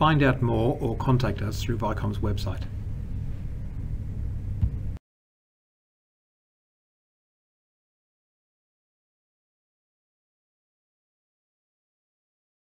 find out more or contact us through Vicom's website.